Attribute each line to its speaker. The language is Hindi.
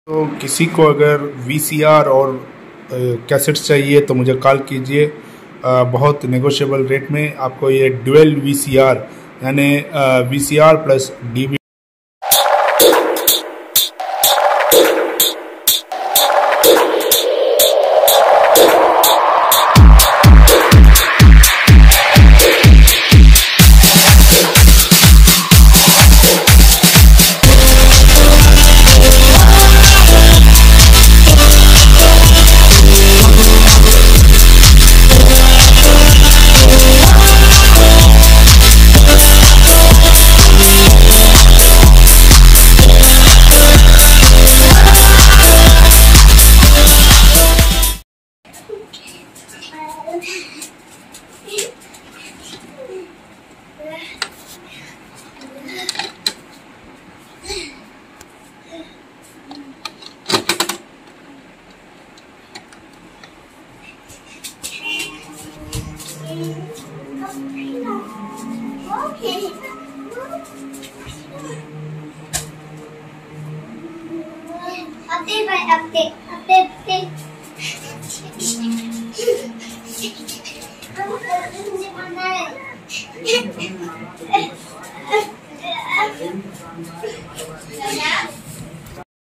Speaker 1: तो किसी को अगर वीसीआर और कैसेट्स चाहिए तो मुझे कॉल कीजिए। बहुत नेगोशिएबल रेट में आपको ये डुअल वीसीआर यानी वीसीआर प्लस डीवी
Speaker 2: update.